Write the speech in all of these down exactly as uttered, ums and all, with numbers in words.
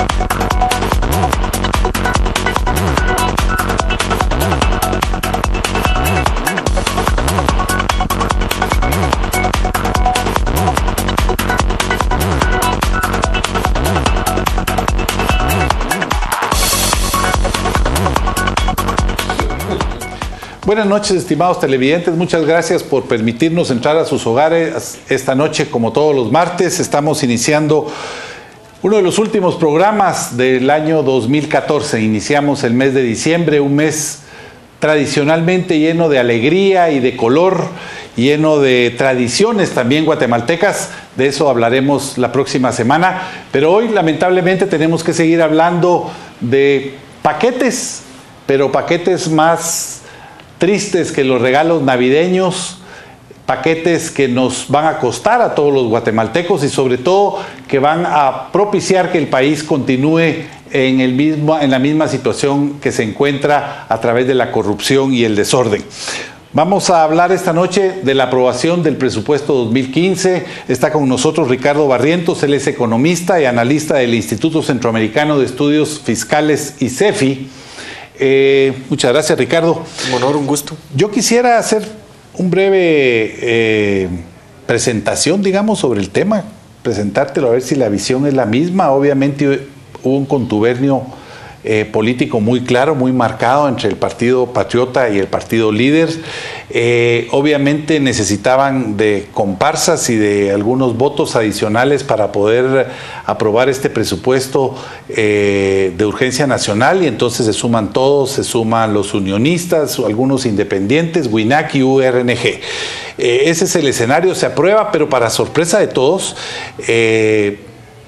Buenas noches, estimados televidentes. Muchas gracias por permitirnos entrar a sus hogares esta noche, como todos los martes. Estamos iniciando uno de los últimos programas del año dos mil catorce. Iniciamos el mes de diciembre, un mes tradicionalmente lleno de alegría y de color, lleno de tradiciones también guatemaltecas. De eso hablaremos la próxima semana. Pero hoy, lamentablemente, tenemos que seguir hablando de paquetes, pero paquetes más tristes que los regalos navideños, paquetes que nos van a costar a todos los guatemaltecos y sobre todo que van a propiciar que el país continúe en, el mismo, en la misma situación que se encuentra a través de la corrupción y el desorden. Vamos a hablar esta noche de la aprobación del presupuesto dos mil quince. Está con nosotros Ricardo Barrientos, él es economista y analista del Instituto Centroamericano de Estudios Fiscales, ICEFI. Eh, muchas gracias, Ricardo. Un honor, un gusto. Yo quisiera hacer un breve eh, presentación, digamos, sobre el tema, presentártelo a ver si la visión es la misma. Obviamente hubo un contubernio eh, político muy claro, muy marcado entre el Partido Patriota y el Partido Líder. Eh, obviamente necesitaban de comparsas y de algunos votos adicionales para poder aprobar este presupuesto eh, de urgencia nacional, y entonces se suman todos, se suman los unionistas, algunos independientes, WINAC y U R N G. Eh, ese es el escenario, se aprueba, pero para sorpresa de todos, eh,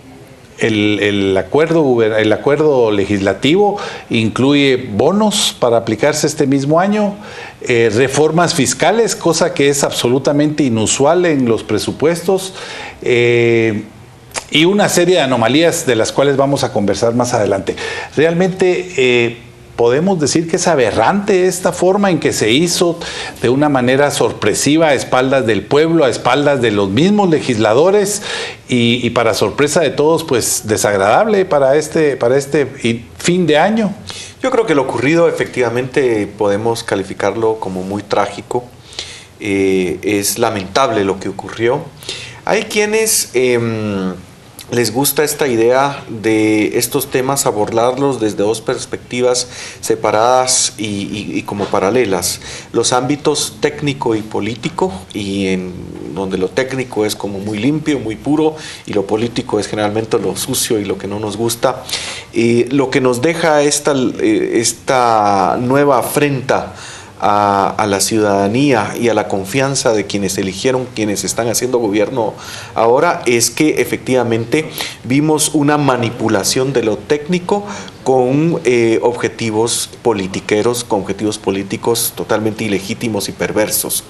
El, el, acuerdo, el acuerdo legislativo incluye bonos para aplicarse este mismo año, eh, reformas fiscales, cosa que es absolutamente inusual en los presupuestos, eh, y una serie de anomalías de las cuales vamos a conversar más adelante. Realmente eh, podemos decir que es aberrante esta forma en que se hizo de una manera sorpresiva a espaldas del pueblo, a espaldas de los mismos legisladores y, y para sorpresa de todos, pues desagradable para este, para este fin de año. Yo creo que lo ocurrido efectivamente podemos calificarlo como muy trágico. Eh, es lamentable lo que ocurrió. Hay quienes Eh, les gusta esta idea de estos temas abordarlos desde dos perspectivas separadas y, y, y como paralelas. Los ámbitos técnico y político, y en donde lo técnico es como muy limpio, muy puro, y lo político es generalmente lo sucio y lo que no nos gusta. Y lo que nos deja esta, esta nueva afrenta A, a la ciudadanía y a la confianza de quienes eligieron, quienes están haciendo gobierno ahora, es que efectivamente vimos una manipulación de lo técnico con eh, objetivos politiqueros, con objetivos políticos totalmente ilegítimos y perversos.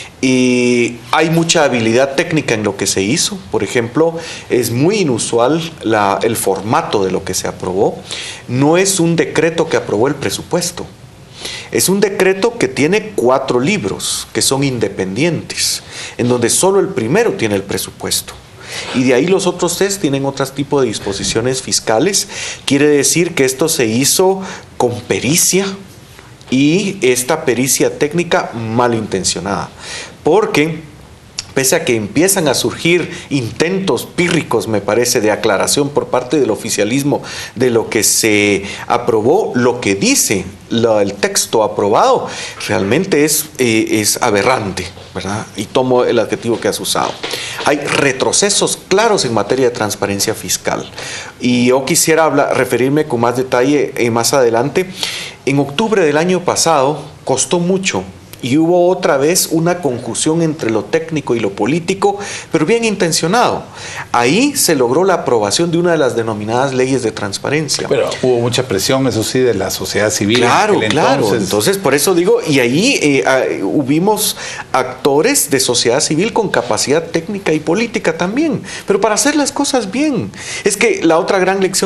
Y hay mucha habilidad técnica en lo que se hizo. Por ejemplo, es muy inusual la, el formato de lo que se aprobó. No es un decreto que aprobó el presupuesto. Es un decreto que tiene cuatro libros que son independientes, en donde solo el primero tiene el presupuesto. Y de ahí los otros tres tienen otro tipo de disposiciones fiscales. Quiere decir que esto se hizo con pericia, y esta pericia técnica malintencionada. Porque pese a que empiezan a surgir intentos pírricos, me parece, de aclaración por parte del oficialismo de lo que se aprobó, lo que dice lo, el texto aprobado realmente es, eh, es aberrante, ¿verdad? Y tomo el adjetivo que has usado. Hay retrocesos claros en materia de transparencia fiscal. Y yo quisiera hablar, referirme con más detalle eh, más adelante. En octubre del año pasado costó mucho, y hubo otra vez una conjunción entre lo técnico y lo político, pero bien intencionado. Ahí se logró la aprobación de una de las denominadas leyes de transparencia. Pero hubo mucha presión, eso sí, de la sociedad civil. Claro, claro. Entonces, entonces, por eso digo, y ahí eh, uh, hubimos actores de sociedad civil con capacidad técnica y política también, pero para hacer las cosas bien. Es que la otra gran lección es que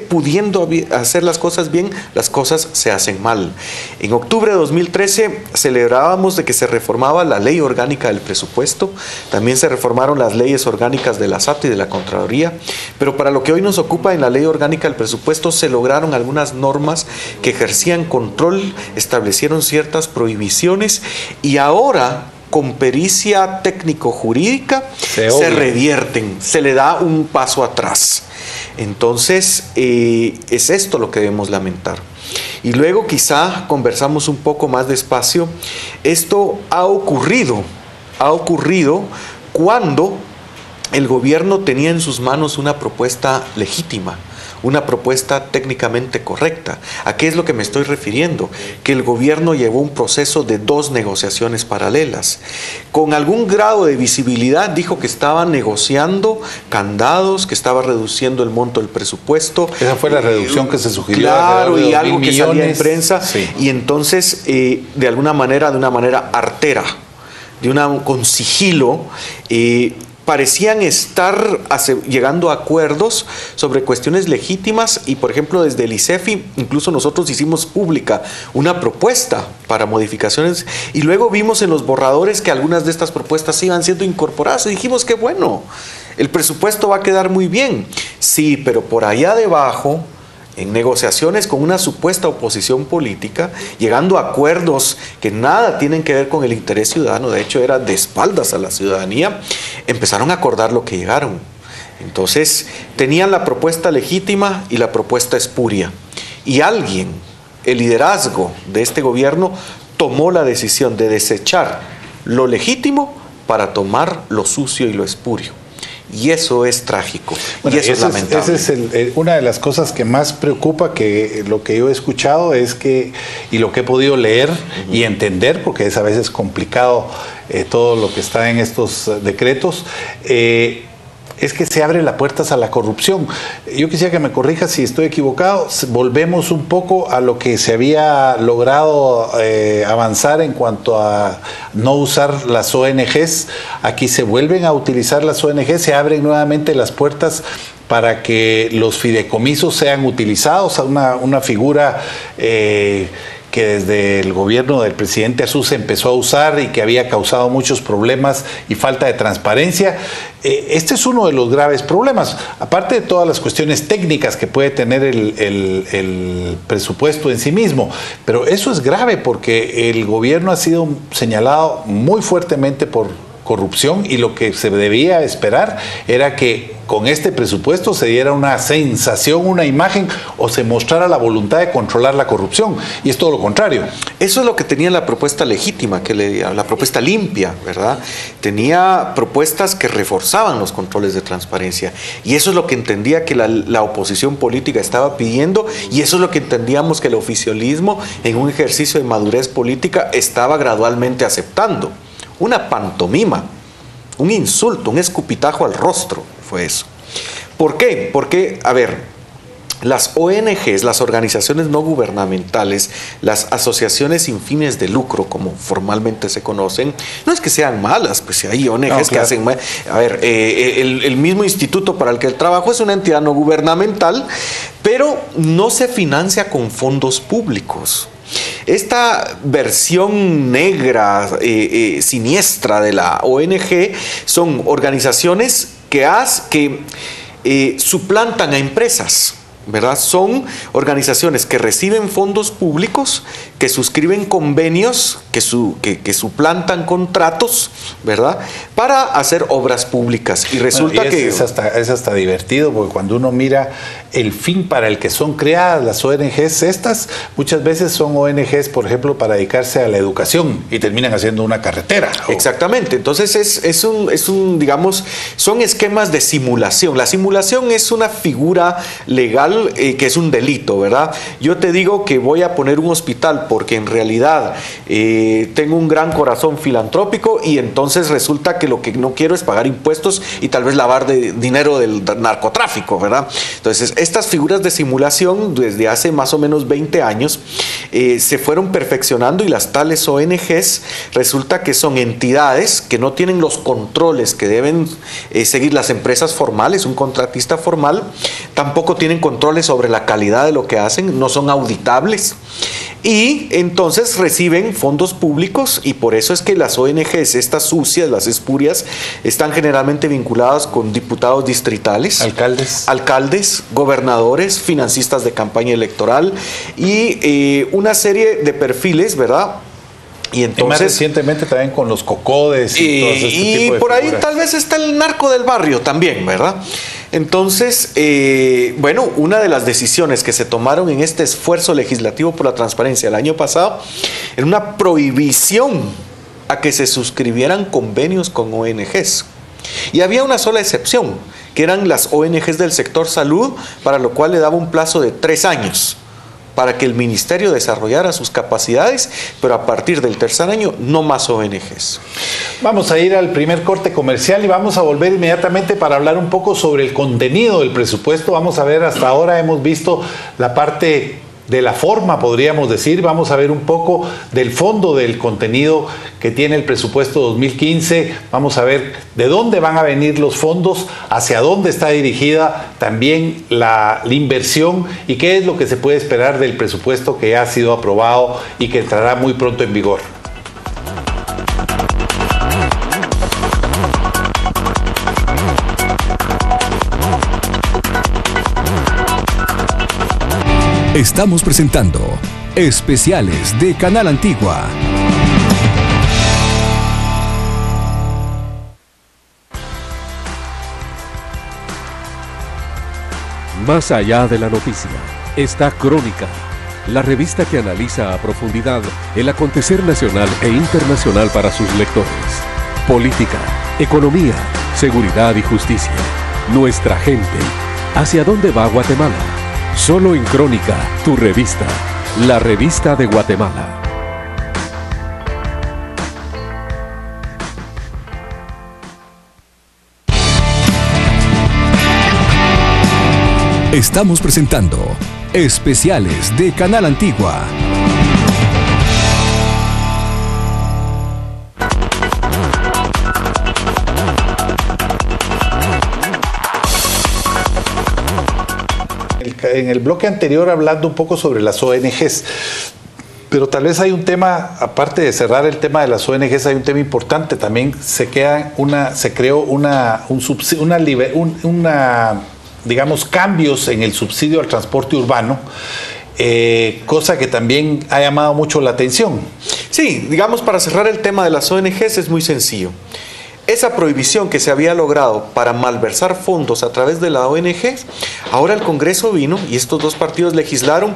pudiendo hacer las cosas bien, las cosas se hacen mal. En octubre de dos mil trece celebrábamos de que se reformaba la ley orgánica del presupuesto, también se reformaron las leyes orgánicas de la S A T y de la Contraloría, pero para lo que hoy nos ocupa, en la ley orgánica del presupuesto se lograron algunas normas que ejercían control, establecieron ciertas prohibiciones y ahora, con pericia técnico-jurídica, se, se revierten, se le da un paso atrás. Entonces, eh, es esto lo que debemos lamentar. Y luego quizá conversamos un poco más despacio. Esto ha ocurrido, ha ocurrido cuando el gobierno tenía en sus manos una propuesta legítima, una propuesta técnicamente correcta. ¿A qué es lo que me estoy refiriendo? Que el gobierno llevó un proceso de dos negociaciones paralelas. Con algún grado de visibilidad dijo que estaba negociando candados, que estaba reduciendo el monto del presupuesto. Esa fue la reducción que se sugirió. Claro, y algo que salía en prensa. Sí. Y entonces, eh, de alguna manera, de una manera artera, de una, con sigilo, eh, parecían estar llegando a acuerdos sobre cuestiones legítimas y, por ejemplo, desde el I C E F I, incluso nosotros hicimos pública una propuesta para modificaciones y luego vimos en los borradores que algunas de estas propuestas iban siendo incorporadas y dijimos que bueno, el presupuesto va a quedar muy bien. Sí, pero por allá debajo, en negociaciones con una supuesta oposición política, llegando a acuerdos que nada tienen que ver con el interés ciudadano, de hecho era de espaldas a la ciudadanía, empezaron a acordar lo que llegaron. Entonces tenían la propuesta legítima y la propuesta espuria. Y alguien, el liderazgo de este gobierno, tomó la decisión de desechar lo legítimo para tomar lo sucio y lo espurio. Y eso es trágico, bueno, y eso es lamentable. Esa es el, el, una de las cosas que más preocupa, que lo que yo he escuchado es que, y lo que he podido leer uh-huh. y entender, porque es a veces complicado eh, todo lo que está en estos uh, decretos, eh, es que se abre las puertas a la corrupción. Yo quisiera que me corrijas si estoy equivocado. Volvemos un poco a lo que se había logrado eh, avanzar en cuanto a no usar las O N Ges. Aquí se vuelven a utilizar las O N Ges, se abren nuevamente las puertas para que los fideicomisos sean utilizados, una, una figura eh, que desde el gobierno del presidente Azú se empezó a usar y que había causado muchos problemas y falta de transparencia. Eh, este es uno de los graves problemas, aparte de todas las cuestiones técnicas que puede tener el, el, el presupuesto en sí mismo, pero eso es grave porque el gobierno ha sido señalado muy fuertemente por corrupción y lo que se debía esperar era que con este presupuesto se diera una sensación, una imagen o se mostrara la voluntad de controlar la corrupción, y es todo lo contrario. Eso es lo que tenía la propuesta legítima, que le, la propuesta limpia, ¿verdad? Tenía propuestas que reforzaban los controles de transparencia y eso es lo que entendía que la, la oposición política estaba pidiendo y eso es lo que entendíamos que el oficialismo en un ejercicio de madurez política estaba gradualmente aceptando. Una pantomima, un insulto, un escupitajo al rostro fue eso. ¿Por qué? Porque, a ver, las O N Ges, las organizaciones no gubernamentales, las asociaciones sin fines de lucro, como formalmente se conocen, no es que sean malas, pues hay O N Ges no, claro. que hacen mal. A ver, eh, el, el mismo Instituto para el que el Trabajo es una entidad no gubernamental, pero no se financia con fondos públicos. Esta versión negra, eh, eh, siniestra de la O N Ge son organizaciones que, has, que eh, suplantan a empresas, ¿verdad? Son organizaciones que reciben fondos públicos, que suscriben convenios, que, su, que, que suplantan contratos, ¿verdad? Para hacer obras públicas. Y resulta bueno, y es, que... Es hasta, es hasta divertido, porque cuando uno mira el fin para el que son creadas las O N Ges estas, muchas veces son O N Ges, por ejemplo, para dedicarse a la educación y terminan haciendo una carretera. Exactamente. Entonces es, es, un, es un, digamos, son esquemas de simulación. La simulación es una figura legal eh, que es un delito, ¿verdad? Yo te digo que voy a poner un hospital porque en realidad eh, tengo un gran corazón filantrópico y entonces resulta que lo que no quiero es pagar impuestos y tal vez lavar de dinero del narcotráfico, ¿verdad? Entonces, estas figuras de simulación desde hace más o menos veinte años eh, se fueron perfeccionando y las tales O N Ges resulta que son entidades que no tienen los controles que deben eh, seguir las empresas formales, un contratista formal, tampoco tienen controles sobre la calidad de lo que hacen, no son auditables y entonces reciben fondos públicos y por eso es que las O N Ges, estas sucias, las espurias, están generalmente vinculadas con diputados distritales, alcaldes, alcaldes, gobernadores, financistas de campaña electoral y eh, una serie de perfiles, ¿verdad? Y entonces, y más recientemente también con los cocodes y, y, todo este y tipo de por figuras. ahí tal vez está el narco del barrio también, ¿verdad? Entonces, eh, bueno, una de las decisiones que se tomaron en este esfuerzo legislativo por la transparencia el año pasado era una prohibición a que se suscribieran convenios con O N Ges. Y había una sola excepción, que eran las O N Ges del sector salud, para lo cual le daba un plazo de tres años para que el ministerio desarrollara sus capacidades, pero a partir del tercer año no más O N Ges. Vamos a ir al primer corte comercial y vamos a volver inmediatamente para hablar un poco sobre el contenido del presupuesto. Vamos a ver, hasta ahora hemos visto la parte de la forma, podríamos decir. Vamos a ver un poco del fondo del contenido que tiene el presupuesto dos mil quince. Vamos a ver de dónde van a venir los fondos, hacia dónde está dirigida también la, la inversión y qué es lo que se puede esperar del presupuesto que ya ha sido aprobado y que entrará muy pronto en vigor. Estamos presentando Especiales de Canal Antigua. Más allá de la noticia, está Crónica, la revista que analiza a profundidad el acontecer nacional e internacional para sus lectores. Política, economía, seguridad y justicia. Nuestra gente. ¿Hacia dónde va Guatemala? Solo en Crónica, tu revista, la revista de Guatemala. Estamos presentando Especiales de Canal Antigua. En el bloque anterior hablando un poco sobre las O N Ges, pero tal vez hay un tema, aparte de cerrar el tema de las O N Ges, hay un tema importante. También se queda una, se creó una, un subsidio, una, un, una, digamos, cambios en el subsidio al transporte urbano, eh, cosa que también ha llamado mucho la atención. Sí, digamos, para cerrar el tema de las O N Ges es muy sencillo. Esa prohibición que se había logrado para malversar fondos a través de la O N G, ahora el Congreso vino y estos dos partidos legislaron.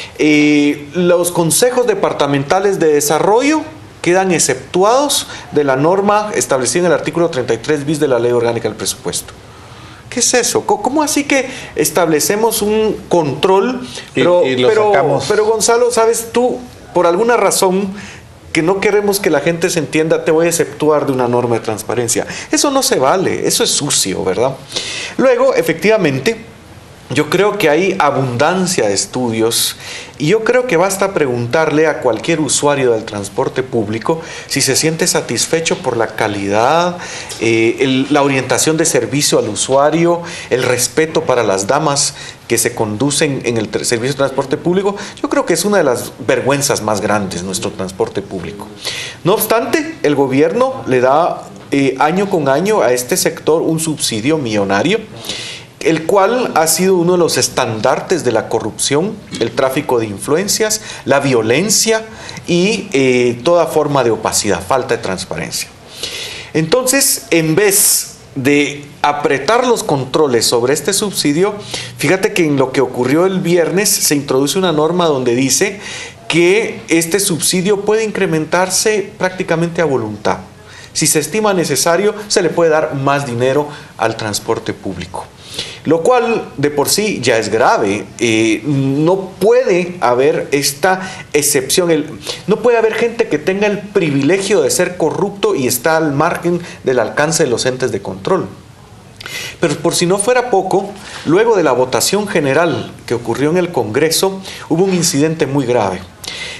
Eh, los consejos departamentales de desarrollo quedan exceptuados de la norma establecida en el artículo treinta y tres bis de la Ley Orgánica del Presupuesto. ¿Qué es eso? ¿Cómo así que establecemos un control? Pero, y, y lo pero, sacamos. pero Gonzalo, ¿sabes tú? Por alguna razón que no queremos que la gente se entienda, te voy a exceptuar de una norma de transparencia. Eso no se vale, eso es sucio, ¿verdad? Luego, efectivamente, yo creo que hay abundancia de estudios y yo creo que basta preguntarle a cualquier usuario del transporte público si se siente satisfecho por la calidad, eh, el, la orientación de servicio al usuario, el respeto para las damas que se conducen en el servicio de transporte público. Yo creo que es una de las vergüenzas más grandes nuestro transporte público. No obstante, el gobierno le da eh, año con año a este sector un subsidio millonario, el cual ha sido uno de los estandartes de la corrupción, el tráfico de influencias, la violencia y eh, toda forma de opacidad, falta de transparencia. Entonces, en vez de apretar los controles sobre este subsidio, fíjate que en lo que ocurrió el viernes se introduce una norma donde dice que este subsidio puede incrementarse prácticamente a voluntad. Si se estima necesario, se le puede dar más dinero al transporte público. Lo cual de por sí ya es grave. Eh, no puede haber esta excepción, el, no puede haber gente que tenga el privilegio de ser corrupto y está al margen del alcance de los entes de control. Pero por si no fuera poco, luego de la votación general que ocurrió en el Congreso, hubo un incidente muy grave.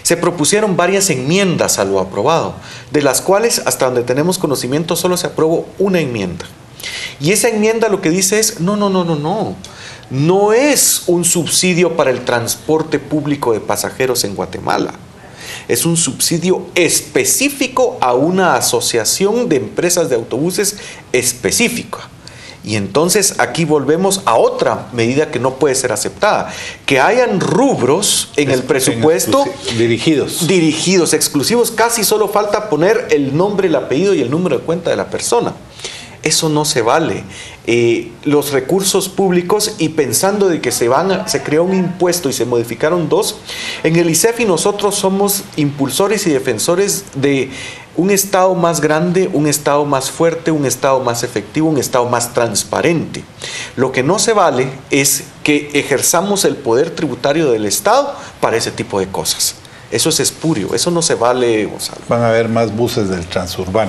se propusieron varias enmiendas a lo aprobado, de las cuales, hasta donde tenemos conocimiento, solo se aprobó una enmienda. Y esa enmienda lo que dice es, no, no, no, no, no, no es un subsidio para el transporte público de pasajeros en Guatemala. Es un subsidio específico a una asociación de empresas de autobuses específica. Y entonces aquí volvemos a otra medida que no puede ser aceptada, que hayan rubros en el presupuesto dirigidos, dirigidos, exclusivos, casi solo falta poner el nombre, el apellido y el número de cuenta de la persona. Eso no se vale. Eh, los recursos públicos, y pensando de que se, van a, se creó un impuesto y se modificaron dos, en el ICEFI nosotros somos impulsores y defensores de un Estado más grande, un Estado más fuerte, un Estado más efectivo, un Estado más transparente. Lo que no se vale es que ejerzamos el poder tributario del Estado para ese tipo de cosas. Eso es espurio, eso no se vale, Gonzalo. Van a haber más buses del transurbano.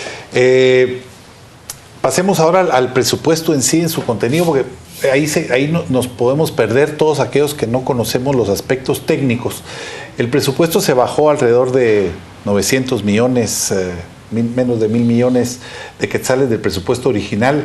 Eh, pasemos ahora al, al presupuesto en sí, en su contenido, porque ahí, se, ahí no, nos podemos perder todos aquellos que no conocemos los aspectos técnicos. El presupuesto se bajó alrededor de novecientos millones, eh, mil, menos de mil millones de quetzales del presupuesto original.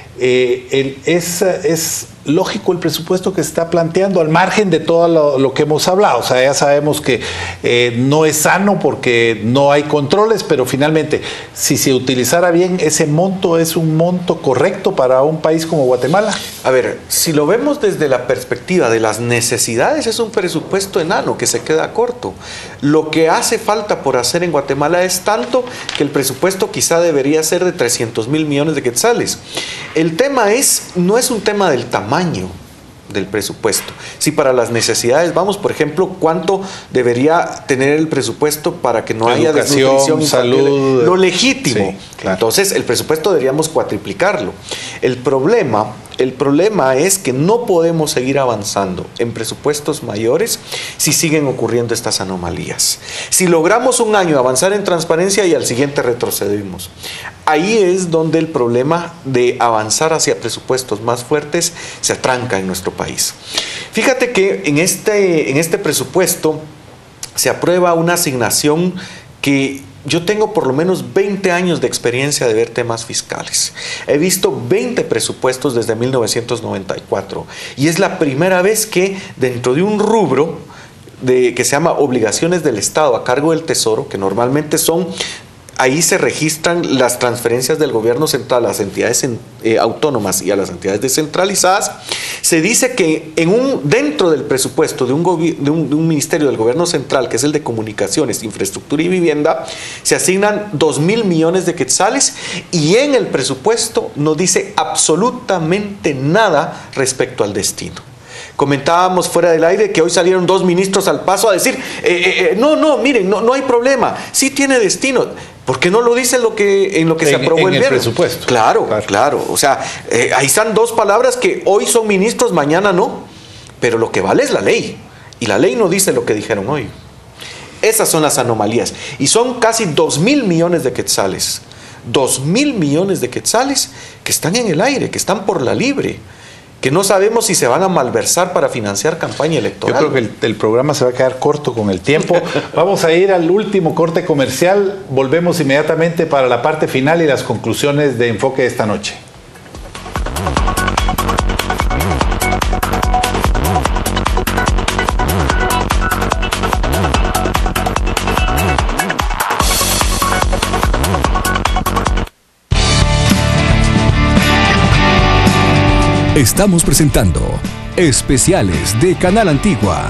Eh, el, es, es lógico el presupuesto que se está planteando al margen de todo lo, lo que hemos hablado. O sea, ya sabemos que eh, no es sano porque no hay controles, pero finalmente, si se utilizara bien ese monto, ¿es un monto correcto para un país como Guatemala? A ver, si lo vemos desde la perspectiva de las necesidades, es un presupuesto enano que se queda corto. Lo que hace falta por hacer en Guatemala es tanto que el presupuesto quizá debería ser de trescientos mil millones de quetzales. El tema es, no es un tema del tamaño del presupuesto. Si para las necesidades vamos, por ejemplo, ¿cuánto debería tener el presupuesto para que no haya desnutrición infantil? Salud, lo legítimo. Sí, claro. Entonces, el presupuesto deberíamos cuatriplicarlo. El problema, el problema es que no podemos seguir avanzando en presupuestos mayores si siguen ocurriendo estas anomalías. Si logramos un año avanzar en transparencia y al siguiente retrocedimos. Ahí es donde el problema de avanzar hacia presupuestos más fuertes se atranca en nuestro país. Fíjate que en este, en este presupuesto se aprueba una asignación que yo tengo por lo menos veinte años de experiencia de ver temas fiscales. He visto veinte presupuestos desde mil novecientos noventa y cuatro y es la primera vez que dentro de un rubro de, que se llama obligaciones del Estado a cargo del Tesoro, que normalmente son... Ahí se registran las transferencias del gobierno central a las entidades eh, autónomas y a las entidades descentralizadas. Se dice que en un, dentro del presupuesto de un, de, un, de un ministerio del gobierno central, que es el de Comunicaciones, Infraestructura y Vivienda, se asignan dos mil millones de quetzales y en el presupuesto no dice absolutamente nada respecto al destino. Comentábamos fuera del aire que hoy salieron dos ministros al paso a decir, eh, eh, no, no, miren, no, no hay problema, sí tiene destino. ¿Por qué no lo dice en lo que, en lo que en, se aprobó en el, el viernes? presupuesto? Claro, claro, claro. O sea, eh, ahí están dos palabras que hoy son ministros, mañana no. Pero lo que vale es la ley. Y la ley no dice lo que dijeron hoy. Esas son las anomalías. Y son casi dos mil millones de quetzales. Dos mil millones de quetzales que están en el aire, que están por la libre, que no sabemos si se van a malversar para financiar campaña electoral. Yo creo que el, el programa se va a quedar corto con el tiempo. Vamos a ir al último corte comercial. Volvemos inmediatamente para la parte final y las conclusiones de Enfoque de esta noche. Estamos presentando Especiales de Canal Antigua.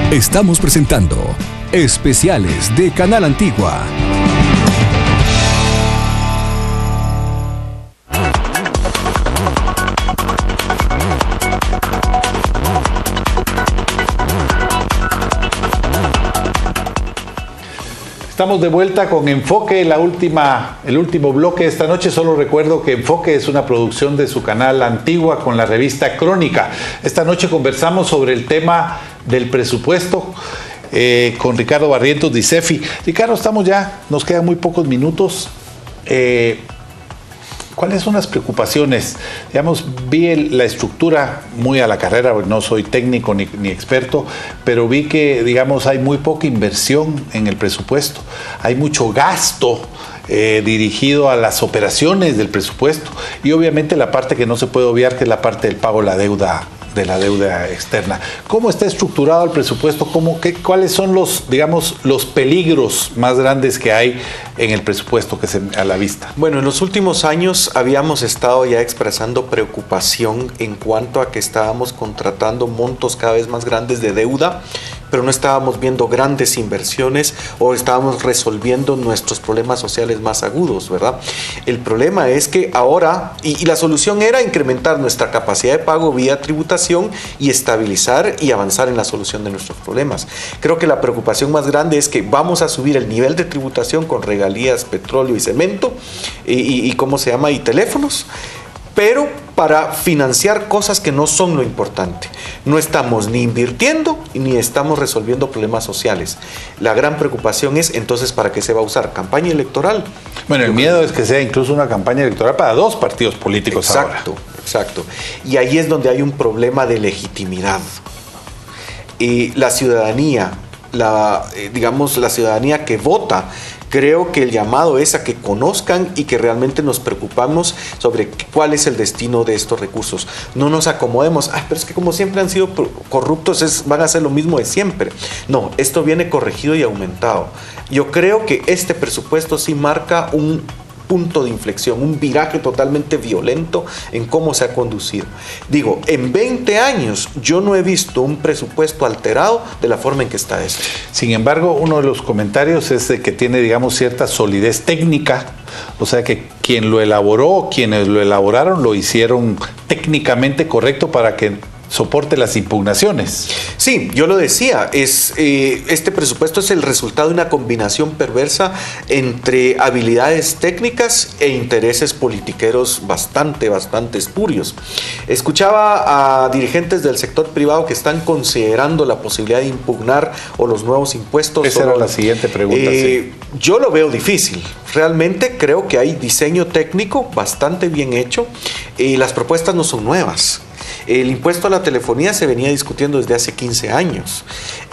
Estamos presentando Especiales de Canal Antigua. Estamos de vuelta con Enfoque, la última, el último bloque de esta noche. Solo recuerdo que Enfoque es una producción de su canal Antigua con la revista Crónica. Esta noche conversamos sobre el tema del presupuesto eh, con Ricardo Barrientos de ICEFI. Ricardo, estamos ya, nos quedan muy pocos minutos. Eh, ¿Cuáles son las preocupaciones? Digamos, vi el, la estructura muy a la carrera, porque no soy técnico ni, ni experto, pero vi que, digamos, hay muy poca inversión en el presupuesto. Hay mucho gasto eh, dirigido a las operaciones del presupuesto y obviamente la parte que no se puede obviar, que es la parte del pago de la deuda de la deuda externa. ¿Cómo está estructurado el presupuesto? ¿Cómo, qué, ¿Cuáles son los, digamos, los peligros más grandes que hay en el presupuesto que se a la vista? Bueno, en los últimos años habíamos estado ya expresando preocupación en cuanto a que estábamos contratando montos cada vez más grandes de deuda, pero no estábamos viendo grandes inversiones o estábamos resolviendo nuestros problemas sociales más agudos, ¿verdad? El problema es que ahora, y, y la solución era incrementar nuestra capacidad de pago vía tributación y estabilizar y avanzar en la solución de nuestros problemas. Creo que la preocupación más grande es que vamos a subir el nivel de tributación con regalías, petróleo y cemento, y, y, y ¿cómo se llama? Y teléfonos, pero para financiar cosas que no son lo importante. No estamos ni invirtiendo ni estamos resolviendo problemas sociales. La gran preocupación es, entonces, ¿para qué se va a usar? ¿Campaña electoral? Bueno, el miedo es que sea incluso una campaña electoral para dos partidos políticos ahora. Exacto, exacto. Y ahí es donde hay un problema de legitimidad. Y la ciudadanía, la, eh, digamos, la ciudadanía que vota, creo que el llamado es a que conozcan y que realmente nos preocupamos sobre cuál es el destino de estos recursos. No nos acomodemos, ay, pero es que como siempre han sido corruptos, es, van a hacer lo mismo de siempre. No, esto viene corregido y aumentado. Yo creo que este presupuesto sí marca un punto de inflexión, un viraje totalmente violento en cómo se ha conducido. Digo, en veinte años yo no he visto un presupuesto alterado de la forma en que está este. Sin embargo, uno de los comentarios es de que tiene, digamos, cierta solidez técnica, o sea que quien lo elaboró, quienes lo elaboraron, lo hicieron técnicamente correcto para que soporte las impugnaciones. Sí, yo lo decía, es, eh, este presupuesto es el resultado de una combinación perversa entre habilidades técnicas e intereses politiqueros bastante, bastante espurios. Escuchaba a dirigentes del sector privado que están considerando la posibilidad de impugnar o los nuevos impuestos. Esa era la siguiente pregunta. Eh, sí. Yo lo veo difícil. Realmente creo que hay diseño técnico bastante bien hecho y las propuestas no son nuevas. El impuesto a la telefonía se venía discutiendo desde hace quince años.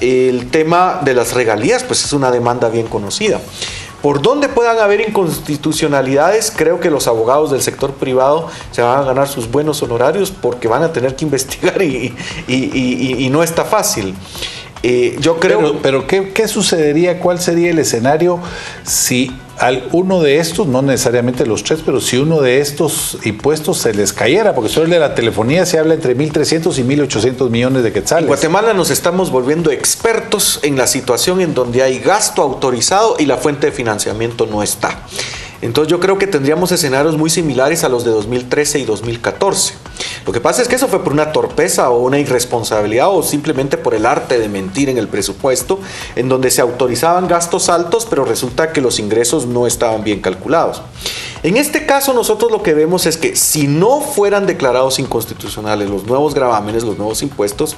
El tema de las regalías, pues es una demanda bien conocida. Por donde puedan haber inconstitucionalidades, creo que los abogados del sector privado se van a ganar sus buenos honorarios porque van a tener que investigar y, y, y, y, y no está fácil. Eh, yo creo... Pero, pero ¿qué, ¿qué sucedería? ¿Cuál sería el escenario si al uno de estos, no necesariamente los tres, pero si uno de estos impuestos se les cayera? Porque sobre el de la telefonía se habla entre mil trescientos y mil ochocientos millones de quetzales. En Guatemala nos estamos volviendo expertos en la situación en donde hay gasto autorizado y la fuente de financiamiento no está. Entonces yo creo que tendríamos escenarios muy similares a los de dos mil trece y dos mil catorce. Lo que pasa es que eso fue por una torpeza o una irresponsabilidad o simplemente por el arte de mentir en el presupuesto, en donde se autorizaban gastos altos, pero resulta que los ingresos no estaban bien calculados. En este caso nosotros lo que vemos es que si no fueran declarados inconstitucionales los nuevos gravámenes, los nuevos impuestos,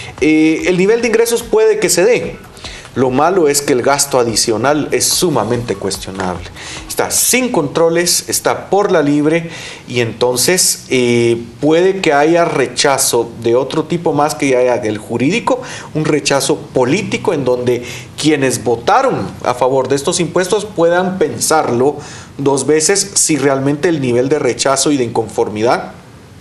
eh, el nivel de ingresos puede que se dé. Lo malo es que el gasto adicional es sumamente cuestionable. Está sin controles, está por la libre y entonces eh, puede que haya rechazo de otro tipo más que haya del jurídico, un rechazo político en donde quienes votaron a favor de estos impuestos puedan pensarlo dos veces si realmente el nivel de rechazo y de inconformidad,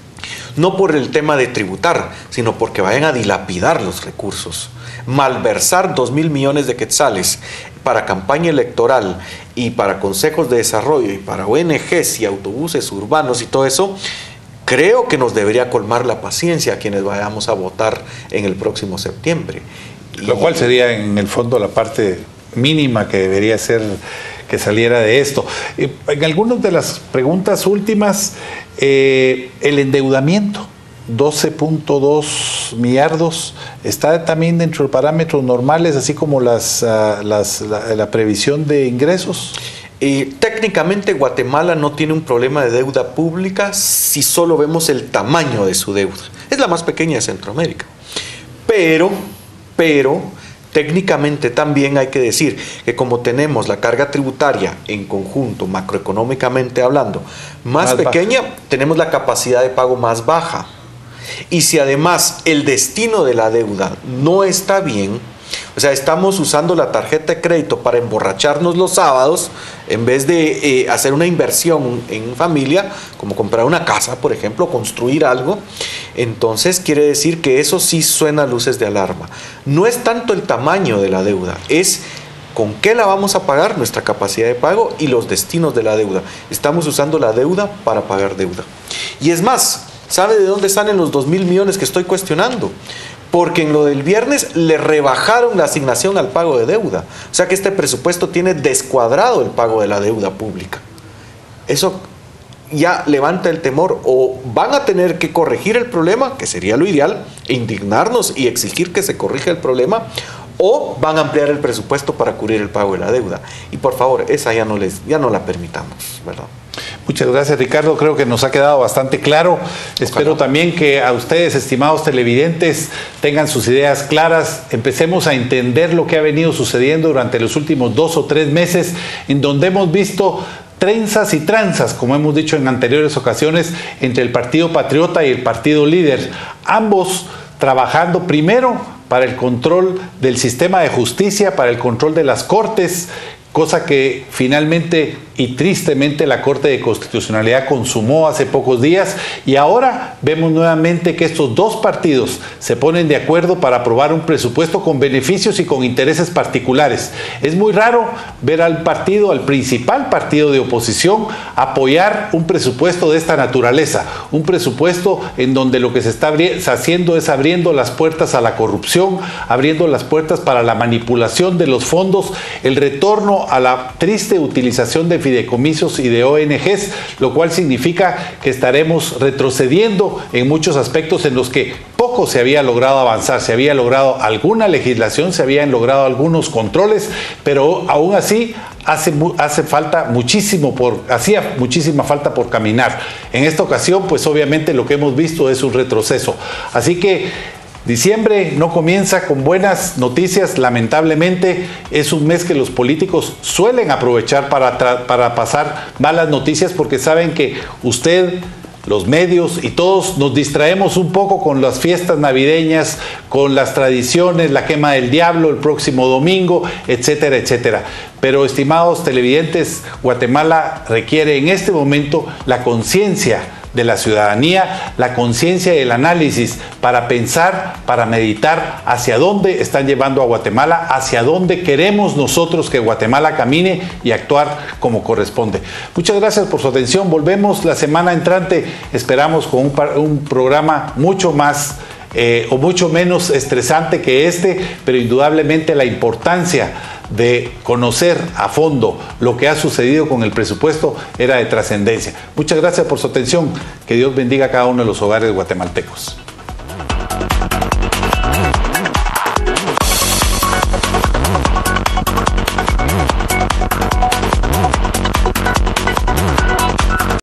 no por el tema de tributar, sino porque vayan a dilapidar los recursos. Malversar dos mil millones de quetzales para campaña electoral y para consejos de desarrollo y para O N Ges y autobuses urbanos y todo eso, creo que nos debería colmar la paciencia a quienes vayamos a votar en el próximo septiembre. Lo cual sería en el fondo la parte mínima que debería ser que saliera de esto. En algunas de las preguntas últimas, eh, el endeudamiento, doce punto dos millardos, ¿está también dentro de parámetros normales, así como las, uh, las, la, la previsión de ingresos? Eh, técnicamente Guatemala no tiene un problema de deuda pública si solo vemos el tamaño de su deuda. Es la más pequeña de Centroamérica. Pero, pero, técnicamente también hay que decir que como tenemos la carga tributaria en conjunto, macroeconómicamente hablando, más, más pequeña, baja. Tenemos la capacidad de pago más baja. Y si además el destino de la deuda no está bien, o sea, estamos usando la tarjeta de crédito para emborracharnos los sábados en vez de eh, hacer una inversión en familia, como comprar una casa, por ejemplo, construir algo, entonces quiere decir que eso sí suena luces de alarma. No es tanto el tamaño de la deuda, es con qué la vamos a pagar, nuestra capacidad de pago y los destinos de la deuda. Estamos usando la deuda para pagar deuda. Y es más, ¿sabe de dónde salen los dos mil millones que estoy cuestionando? Porque en lo del viernes le rebajaron la asignación al pago de deuda. O sea que este presupuesto tiene descuadrado el pago de la deuda pública. Eso ya levanta el temor, o van a tener que corregir el problema, que sería lo ideal, indignarnos y exigir que se corrija el problema, o van a ampliar el presupuesto para cubrir el pago de la deuda. Y por favor, esa ya no, les, ya no la permitamos, ¿verdad? Muchas gracias, Ricardo. Creo que nos ha quedado bastante claro. Ojalá. Espero también que a ustedes, estimados televidentes, tengan sus ideas claras. Empecemos a entender lo que ha venido sucediendo durante los últimos dos o tres meses, en donde hemos visto trenzas y tranzas, como hemos dicho en anteriores ocasiones, entre el Partido Patriota y el Partido Líder. Ambos trabajando primero para el control del sistema de justicia, para el control de las cortes, cosa que finalmente y tristemente la Corte de Constitucionalidad consumó hace pocos días, y ahora vemos nuevamente que estos dos partidos se ponen de acuerdo para aprobar un presupuesto con beneficios y con intereses particulares. Es muy raro ver al partido, al principal partido de oposición, apoyar un presupuesto de esta naturaleza, un presupuesto en donde lo que se está haciendo es abriendo las puertas a la corrupción, abriendo las puertas para la manipulación de los fondos, el retorno a la triste utilización de fideicomisos y de O N Ges, lo cual significa que estaremos retrocediendo en muchos aspectos en los que poco se había logrado avanzar. Se había logrado alguna legislación, se habían logrado algunos controles, pero aún así hace, hace falta muchísimo por, hacía muchísima falta por caminar. En esta ocasión, pues obviamente lo que hemos visto es un retroceso. Así que diciembre no comienza con buenas noticias, lamentablemente. Es un mes que los políticos suelen aprovechar para, para pasar malas noticias, porque saben que usted, los medios y todos nos distraemos un poco con las fiestas navideñas, con las tradiciones, la quema del diablo el próximo domingo, etcétera, etcétera. Pero, estimados televidentes, Guatemala requiere en este momento la conciencia de la ciudadanía, la conciencia y el análisis para pensar, para meditar hacia dónde están llevando a Guatemala, hacia dónde queremos nosotros que Guatemala camine y actuar como corresponde. Muchas gracias por su atención. Volvemos la semana entrante, esperamos con un, un programa mucho más eh, o mucho menos estresante que este, pero indudablemente la importancia de conocer a fondo lo que ha sucedido con el presupuesto era de trascendencia. Muchas gracias por su atención. Que Dios bendiga a cada uno de los hogares guatemaltecos.